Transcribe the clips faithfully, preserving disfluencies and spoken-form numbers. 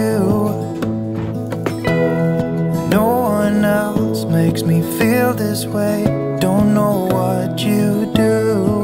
do. No one else makes me feel this way. Don't know what you do.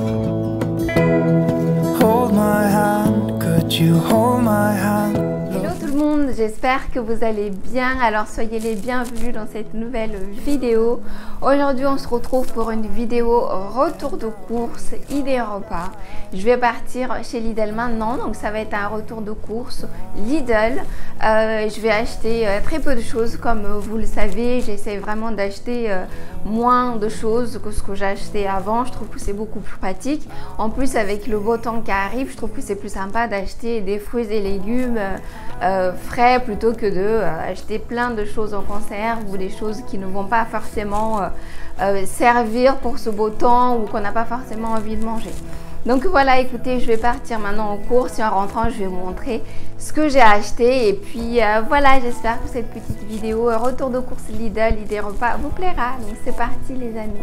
Hold my hand, could you hold my hand? Hello tout le monde, j'espère que vous allez bien. Alors soyez les bienvenus dans cette nouvelle vidéo. Aujourd'hui on se retrouve pour une vidéo retour de course, idée repas. Je vais partir chez Lidl maintenant, donc ça va être un retour de course Lidl. Euh, je vais acheter euh, très peu de choses, comme euh, vous le savez. J'essaie vraiment d'acheter euh, moins de choses que ce que j'ai acheté avant. Je trouve que c'est beaucoup plus pratique. En plus avec le beau temps qui arrive, je trouve que c'est plus sympa d'acheter des fruits et légumes euh, euh, frais plutôt que de euh, acheter plein de choses en conserve ou des choses qui ne vont pas forcément euh, euh, servir pour ce beau temps ou qu'on n'a pas forcément envie de manger. Donc voilà, écoutez, je vais partir maintenant en course et en rentrant, je vais vous montrer ce que j'ai acheté. Et puis euh, voilà, j'espère que cette petite vidéo euh, retour de course Lidl, idée repas vous plaira. Donc c'est parti les amis.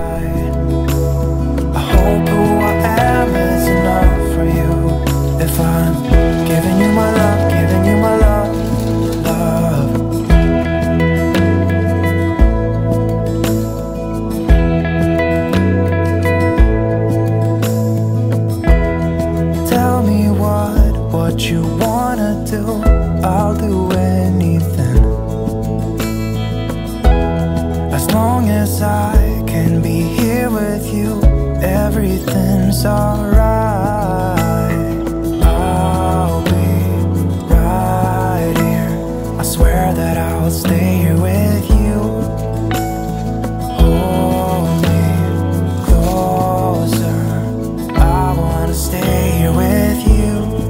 What you wanna do, I'll do anything. As long as I can be here with you, everything's alright. I'll be right here. I swear that I'll stay here with you. Hold me closer. I wanna stay here with you.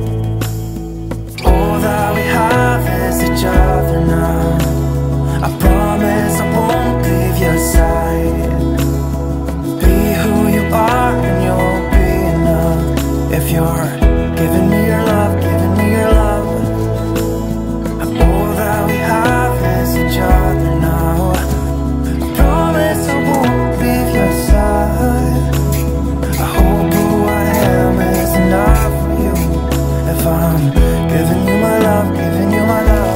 Each other now. I promise I won't leave your side. Be who you are and you'll be enough. If you're giving me your love, giving me your love, all that we have is each other now. I promise I won't leave your side. I hope who I am is enough for you. If I'm giving you my love, giving you my love.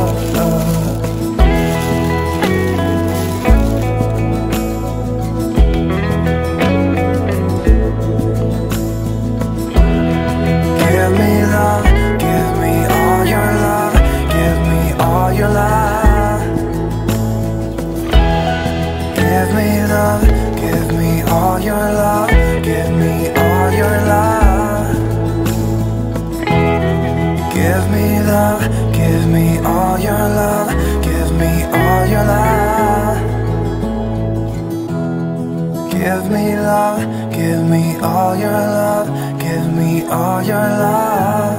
Give me all your love, give me all your love. Give me love, give me all your love, give me all your love.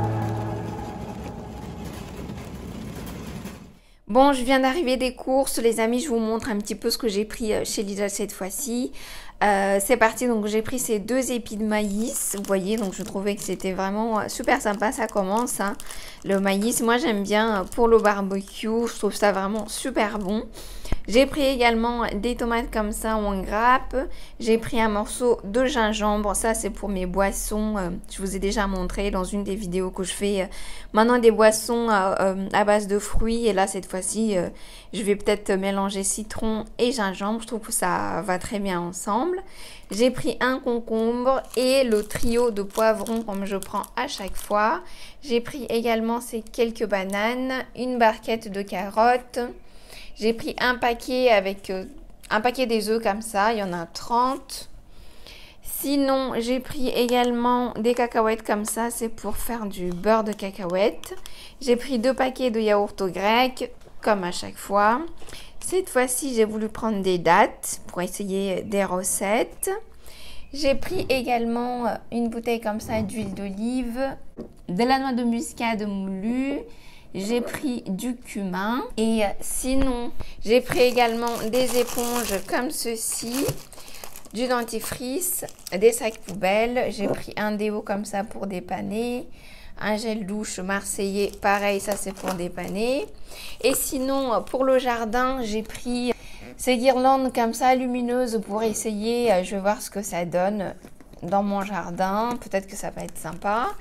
Bon, je viens d'arriver des courses, les amis, je vous montre un petit peu ce que j'ai pris chez Lidl cette fois-ci. Euh, c'est parti, donc j'ai pris ces deux épis de maïs, vous voyez, donc je trouvais que c'était vraiment super sympa, ça commence, hein, le maïs, moi j'aime bien pour le barbecue, je trouve ça vraiment super bon. J'ai pris également des tomates comme ça en grappe, j'ai pris un morceau de gingembre, ça c'est pour mes boissons, euh, je vous ai déjà montré dans une des vidéos que je fais, euh, maintenant des boissons euh, euh, à base de fruits, et là cette fois-ci euh, je vais peut-être mélanger citron et gingembre, je trouve que ça va très bien ensemble. J'ai pris un concombre et le trio de poivrons comme je prends à chaque fois. J'ai pris également ces quelques bananes, une barquette de carottes. J'ai pris un paquet avec euh, un paquet des œufs comme ça, il y en a trente. Sinon, j'ai pris également des cacahuètes comme ça, c'est pour faire du beurre de cacahuètes. J'ai pris deux paquets de yaourt au grec, comme à chaque fois. Cette fois-ci, j'ai voulu prendre des dattes pour essayer des recettes. J'ai pris également une bouteille comme ça d'huile d'olive, de la noix de muscade moulue. J'ai pris du cumin et sinon, j'ai pris également des éponges comme ceci, du dentifrice, des sacs poubelles. J'ai pris un déo comme ça pour dépanner. Un gel douche marseillais, pareil, ça c'est pour dépanner. Et sinon, pour le jardin, j'ai pris ces guirlandes comme ça, lumineuses, pour essayer. Je vais voir ce que ça donne dans mon jardin. Peut-être que ça va être sympa.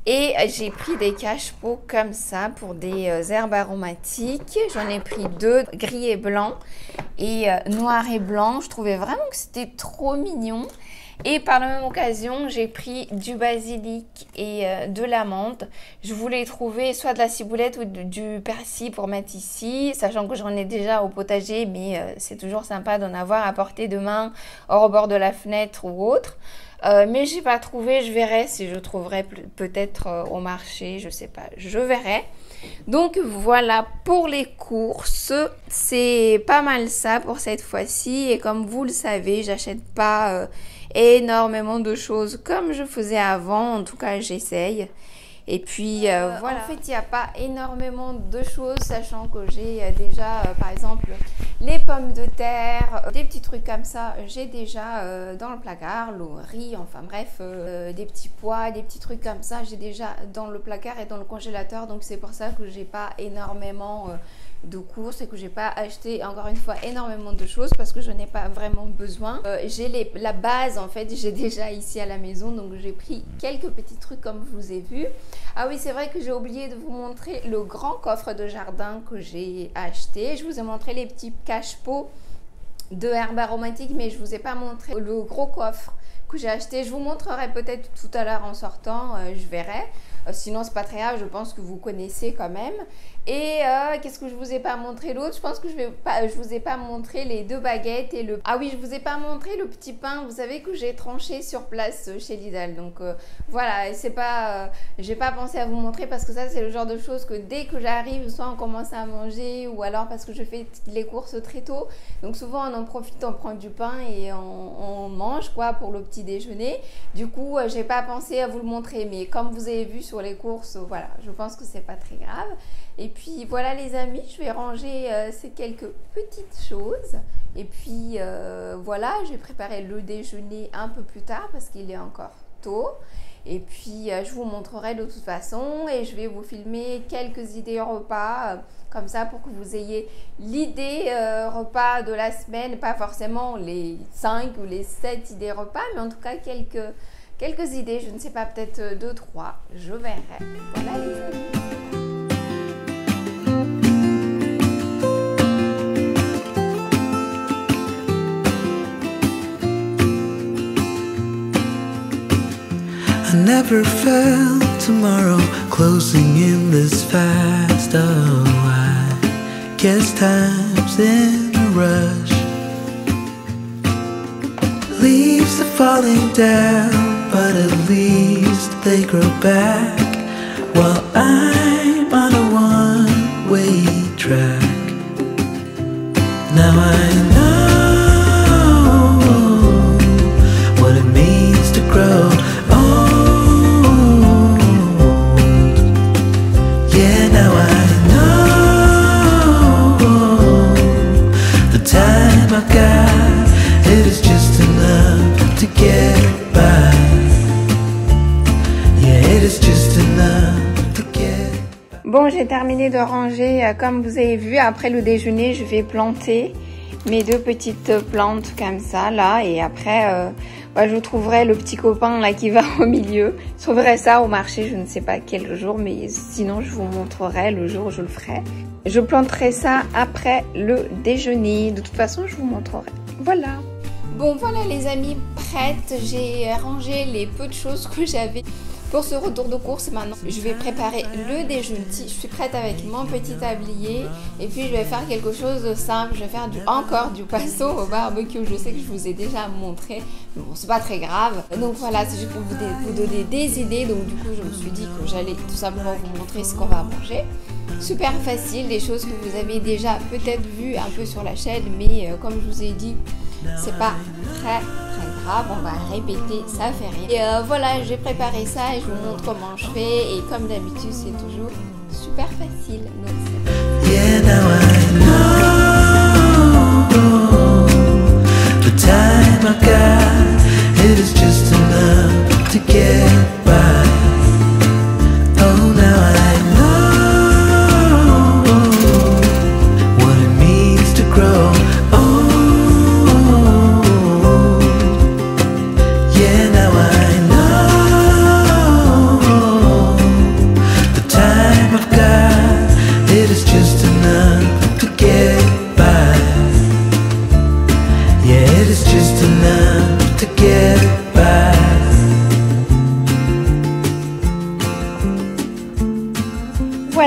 Et j'ai pris des cache-pots comme ça pour des euh, herbes aromatiques. J'en ai pris deux, gris et blanc et euh, noir et blanc. Je trouvais vraiment que c'était trop mignon. Et par la même occasion, j'ai pris du basilic et euh, de la menthe. Je voulais trouver soit de la ciboulette ou du, du persil pour mettre ici, sachant que j'en ai déjà au potager, mais euh, c'est toujours sympa d'en avoir à portée de main, au bord de la fenêtre ou autre. Euh, mais j'ai pas trouvé, je verrai si je trouverai peut-être euh, au marché, je sais pas, je verrai. Donc voilà pour les courses, c'est pas mal ça pour cette fois-ci. Et comme vous le savez, j'achète pas euh, énormément de choses comme je faisais avant, en tout cas j'essaye. Et puis euh, euh, voilà. En fait, il n'y a pas énormément de choses, sachant que j'ai euh, déjà, euh, par exemple, les pommes de terre, euh, des petits trucs comme ça, j'ai déjà euh, dans le placard, le riz, enfin bref, euh, des petits pois, des petits trucs comme ça, j'ai déjà dans le placard et dans le congélateur. Donc c'est pour ça que j'ai pas énormément euh, de courses et que j'ai pas acheté encore une fois énormément de choses parce que je n'ai pas vraiment besoin. Euh, j'ai la base en fait, j'ai déjà ici à la maison, donc j'ai pris quelques petits trucs comme je vous ai vu. Ah oui, c'est vrai que j'ai oublié de vous montrer le grand coffre de jardin que j'ai acheté. Je vous ai montré les petits cache-pots de herbes aromatiques, mais je vous ai pas montré le gros coffre que j'ai acheté. Je vous montrerai peut-être tout à l'heure en sortant, euh, je verrai. Euh, sinon, c'est pas très grave, je pense que vous connaissez quand même. Et euh, qu'est-ce que je vous ai pas montré l'autre? Je pense que je vais pas, je vous ai pas montré les deux baguettes et le... Ah oui, je vous ai pas montré le petit pain, vous savez, que j'ai tranché sur place chez Lidl. Donc euh, voilà, c'est pas... Euh, j'ai pas pensé à vous montrer parce que ça, c'est le genre de choses que dès que j'arrive, soit on commence à manger ou alors parce que je fais les courses très tôt. Donc souvent, on en profite, on prend du pain et on, on mange quoi pour le petit déjeuner. Du coup, euh, j'ai pas pensé à vous le montrer. Mais comme vous avez vu sur les courses, voilà, je pense que c'est pas très grave. Et puis voilà les amis, je vais ranger euh, ces quelques petites choses. Et puis euh, voilà, je vais préparer le déjeuner un peu plus tard parce qu'il est encore tôt. Et puis euh, je vous montrerai de toute façon et je vais vous filmer quelques idées repas euh, comme ça pour que vous ayez l'idée euh, repas de la semaine. Pas forcément les cinq ou les sept idées repas, mais en tout cas quelques, quelques idées. Je ne sais pas, peut-être deux, trois, je verrai. Voilà les amis. I never felt tomorrow closing in this fast. Oh, I guess time's in a rush. Leaves are falling down, but at least they grow back. While I'm on a one-way track. Now I know what it means to grow. Bon, j'ai terminé de ranger, comme vous avez vu. Après le déjeuner, je vais planter mes deux petites plantes comme ça, là. Et après, euh, bah, je trouverai le petit copain là qui va au milieu. Je trouverai ça au marché, je ne sais pas quel jour, mais sinon je vous montrerai le jour où je le ferai. Je planterai ça après le déjeuner. De toute façon, je vous montrerai. Voilà. Bon, voilà les amis, prête. J'ai rangé les peu de choses que j'avais pour ce retour de course. Maintenant, je vais préparer le déjeuner. Je suis prête avec mon petit tablier. Et puis, je vais faire quelque chose de simple. Je vais faire du, encore du poisson au barbecue. Je sais que je vous ai déjà montré. Mais bon, c'est pas très grave. Donc voilà, c'est juste pour vous, vous donner des idées. Donc du coup, je me suis dit que j'allais tout simplement vous montrer ce qu'on va manger. Super facile, des choses que vous avez déjà peut-être vues un peu sur la chaîne. Mais euh, comme je vous ai dit, c'est pas très très grave, on va répéter, ça fait rien. Et euh, voilà, j'ai préparé ça et je vous montre comment je fais. Et comme d'habitude, c'est toujours super facile. Donc c'est... Yeah, now I know the time I got, it is just enough to get by. Oh, now I know what it means to grow. Yeah, now I know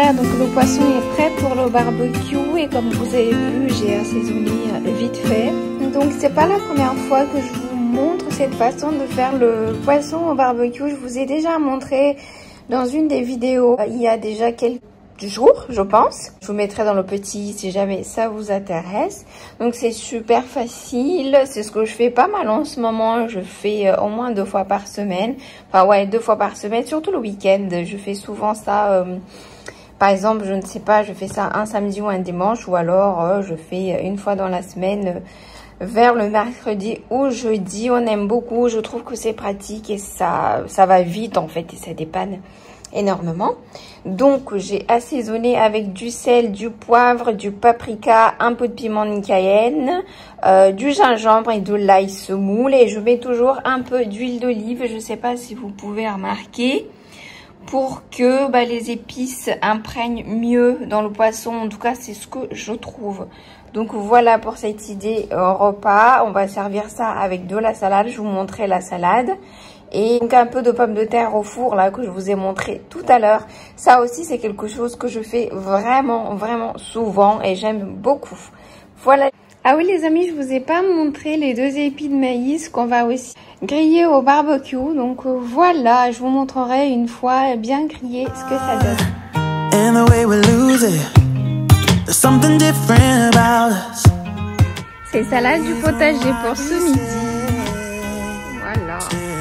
voilà, donc le poisson est prêt pour le barbecue et comme vous avez vu, j'ai assaisonné vite fait. Donc c'est pas la première fois que je vous montre cette façon de faire le poisson au barbecue. Je vous ai déjà montré dans une des vidéos il y a déjà quelques jours, je pense. Je vous mettrai dans le petit si jamais ça vous intéresse. Donc c'est super facile, c'est ce que je fais pas mal en ce moment. Je fais euh, au moins deux fois par semaine. Enfin ouais, deux fois par semaine, surtout le week-end. Je fais souvent ça. Euh, par exemple, je ne sais pas, je fais ça un samedi ou un dimanche, ou alors euh, je fais une fois dans la semaine. Euh, vers le mercredi ou jeudi. On aime beaucoup, je trouve que c'est pratique et ça, ça va vite en fait et ça dépanne énormément. Donc j'ai assaisonné avec du sel, du poivre, du paprika, un peu de piment de Cayenne, euh, du gingembre et de l'ail semoule et je mets toujours un peu d'huile d'olive, je ne sais pas si vous pouvez remarquer, pour que bah, les épices imprègnent mieux dans le poisson. En tout cas, c'est ce que je trouve. Donc voilà pour cette idée euh, repas. On va servir ça avec de la salade. Je vous montrerai la salade. Et donc un peu de pommes de terre au four là que je vous ai montré tout à l'heure. Ça aussi, c'est quelque chose que je fais vraiment, vraiment souvent et j'aime beaucoup. Voilà. Ah oui les amis, je vous ai pas montré les deux épis de maïs qu'on va aussi griller au barbecue. Donc euh, voilà, je vous montrerai une fois bien grillé ce que ça donne. And the way we lose it, there's something different about us. C'est salade du potager pour ce midi. Voilà.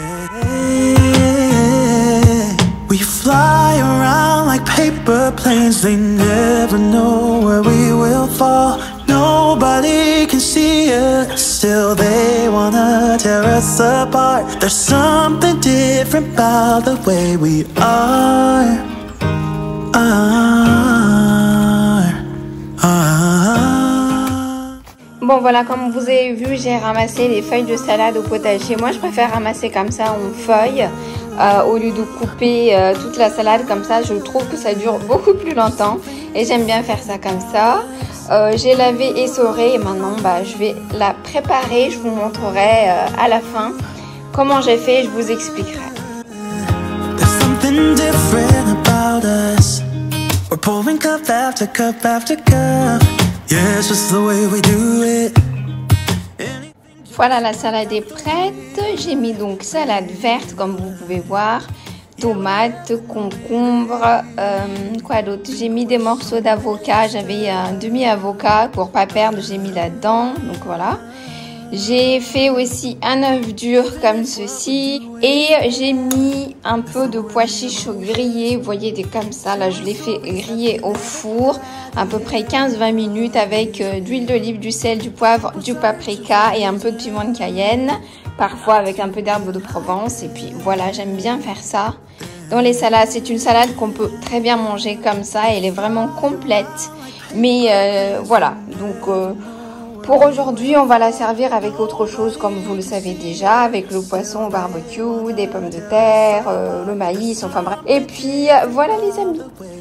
We fly around like paper planes, they never know where we will fall. Nobody can see us, still they wanna tear us apart. There's something different about the way we are, are, are. Bon voilà, comme vous avez vu, j'ai ramassé les feuilles de salade au potager. Moi je préfère ramasser comme ça en feuilles euh, au lieu de couper euh, toute la salade comme ça. Je trouve que ça dure beaucoup plus longtemps et j'aime bien faire ça comme ça. Euh, j'ai lavé, essoré et maintenant bah, je vais la préparer. Je vous montrerai euh, à la fin comment j'ai fait et je vous expliquerai. Voilà, la salade est prête. J'ai mis donc salade verte comme vous pouvez voir. Tomates, concombres, euh, quoi d'autre? J'ai mis des morceaux d'avocat, j'avais un demi-avocat pour pas perdre, j'ai mis là-dedans, donc voilà. J'ai fait aussi un œuf dur comme ceci et j'ai mis un peu de pois chiches grillés, vous voyez, des comme ça, là je l'ai fait griller au four à peu près quinze à vingt minutes avec euh, d'huile d'olive, du sel, du poivre, du paprika et un peu de piment de Cayenne. Parfois avec un peu d'herbe de Provence et puis voilà, j'aime bien faire ça dans les salades. C'est une salade qu'on peut très bien manger comme ça, elle est vraiment complète. Mais euh, voilà, donc euh, pour aujourd'hui on va la servir avec autre chose comme vous le savez déjà, avec le poisson au barbecue, des pommes de terre, euh, le maïs, enfin bref. Et puis euh, voilà les amis.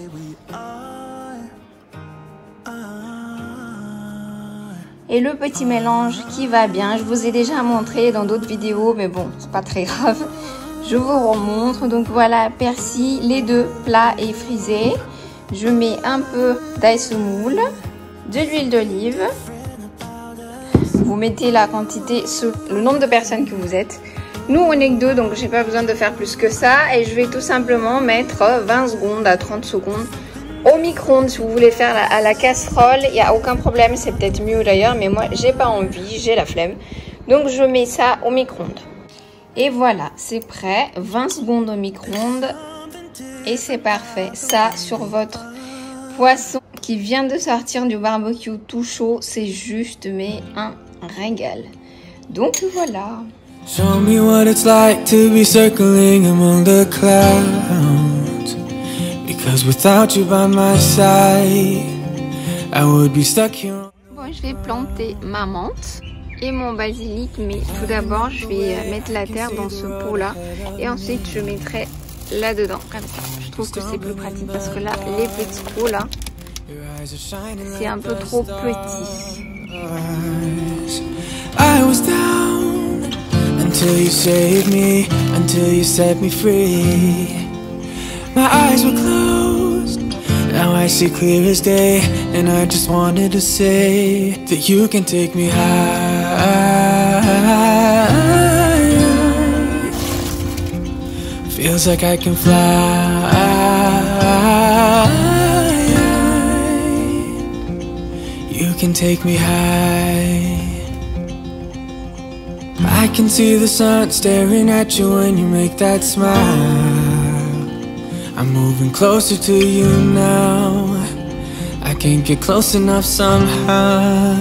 Et le petit mélange qui va bien, je vous ai déjà montré dans d'autres vidéos, mais bon, c'est pas très grave. Je vous remontre. Donc voilà, persil, les deux plats et frisés. Je mets un peu d'ail semoule, de l'huile d'olive. Vous mettez la quantité sur le nombre de personnes que vous êtes. Nous, on est que deux, donc j'ai pas besoin de faire plus que ça. Et je vais tout simplement mettre vingt secondes à trente secondes au micro-ondes. Si vous voulez faire à la casserole, il n'y a aucun problème, c'est peut-être mieux d'ailleurs, mais moi j'ai pas envie, j'ai la flemme. Donc je mets ça au micro-ondes. Et voilà, c'est prêt, vingt secondes au micro-ondes et c'est parfait. Ça sur votre poisson qui vient de sortir du barbecue tout chaud, c'est juste mais un régal. Donc voilà. Show me what it's like to be circling among the clouds. Because without you by my side, I would be stuck here. Bon, je vais planter ma menthe et mon basilic, mais tout d'abord, je vais mettre la terre dans ce pot-là et ensuite je mettrai là-dedans, comme ça. Je trouve que c'est plus pratique parce que là, les petits pots là, c'est un peu trop petit. I was down until you saved me, until you set me free. My eyes were closed, now I I see clear as day, and I just wanted to say that you can take me high. Feels like I can fly. You can take me high. I can see the sun staring at you when you make that smile. I'm moving closer to you now. I can't get close enough somehow.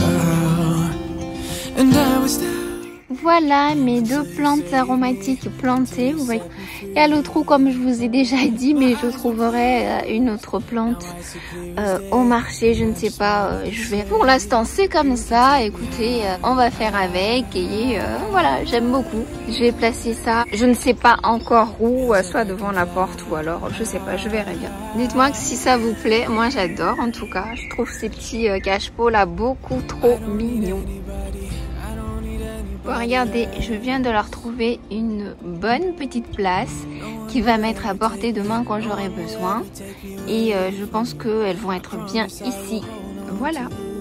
And I was there. Voilà mes deux plantes aromatiques plantées. Vous voyez, il y a le trou comme je vous ai déjà dit, mais je trouverai une autre plante euh, au marché, je ne sais pas, euh, je vais. Pour l'instant c'est comme ça, écoutez, euh, on va faire avec et euh, voilà, j'aime beaucoup. Je vais placer ça, je ne sais pas encore où, euh, soit devant la porte ou alors, je sais pas, je verrai bien. Dites-moi si ça vous plaît, moi j'adore en tout cas, je trouve ces petits euh, cache-pots là beaucoup trop mignons. Bon, regardez, je viens de leur trouver une bonne petite place qui va m'être à portée de main quand j'aurai besoin. Et euh, je pense qu'elles vont être bien ici. Voilà.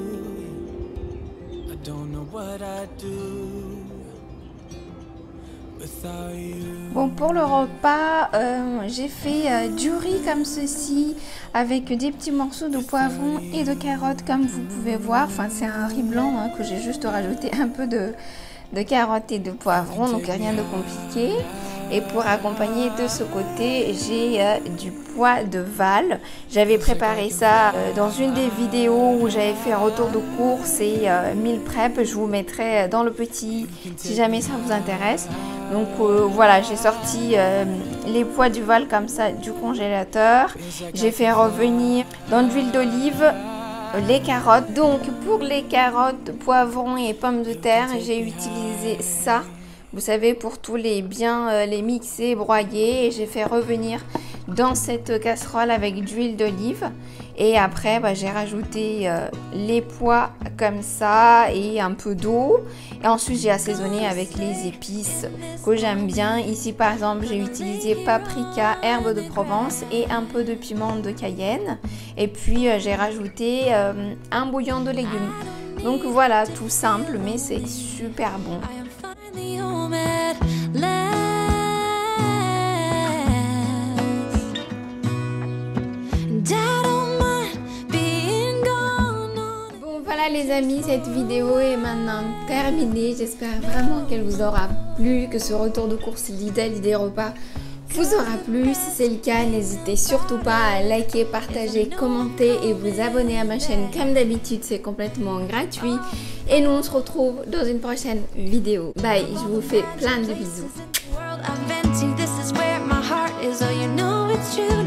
Bon, pour le repas, euh, j'ai fait euh, du riz comme ceci, avec des petits morceaux de poivron et de carottes comme vous pouvez voir. Enfin, c'est un riz blanc hein, que j'ai juste rajouté un peu de... de carottes et de poivrons, donc rien de compliqué. Et pour accompagner de ce côté, j'ai euh, du pois de Val. J'avais préparé ça euh, dans une des vidéos où j'avais fait un retour de course et euh, meal prep. Je vous mettrai dans le petit si jamais ça vous intéresse. Donc euh, voilà, j'ai sorti euh, les pois du Val comme ça du congélateur. J'ai fait revenir dans de l'huile d'olive les carottes. Donc pour les carottes, poivrons et pommes de terre, j'ai utilisé ça, vous savez, pour tous les bien euh, les mixer, broyer, et j'ai fait revenir dans cette casserole avec d'huile d'olive. Et après bah, j'ai rajouté euh, les pois comme ça et un peu d'eau, et ensuite j'ai assaisonné avec les épices que j'aime bien. Ici par exemple j'ai utilisé paprika, herbe de Provence et un peu de piment de Cayenne, et puis euh, j'ai rajouté euh, un bouillon de légumes. Donc voilà, tout simple mais c'est super bon. Les amis, cette vidéo est maintenant terminée. J'espère vraiment qu'elle vous aura plu, que ce retour de course Lidl, l'idée repas vous aura plu. Si c'est le cas, n'hésitez surtout pas à liker, partager, commenter et vous abonner à ma chaîne comme d'habitude, c'est complètement gratuit. Et nous on se retrouve dans une prochaine vidéo. Bye, je vous fais plein de bisous.